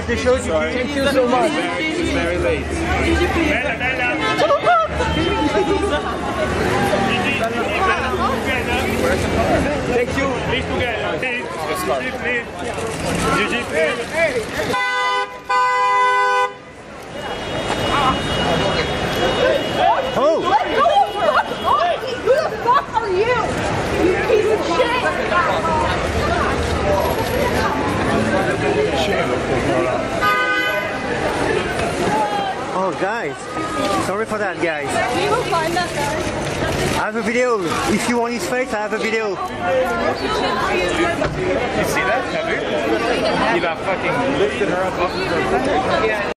the show, Gigi. Thank you so much. It's very late. Thank you. Please together. Please. Gigi, please. Oh! Let go of her! Who the fuck are you? You piece of shit! Oh, guys. Sorry for that, guys. We will find that guy. I have a video. If you want his face, I have a video. You see that? Have you? He fucking lifted her up off of her.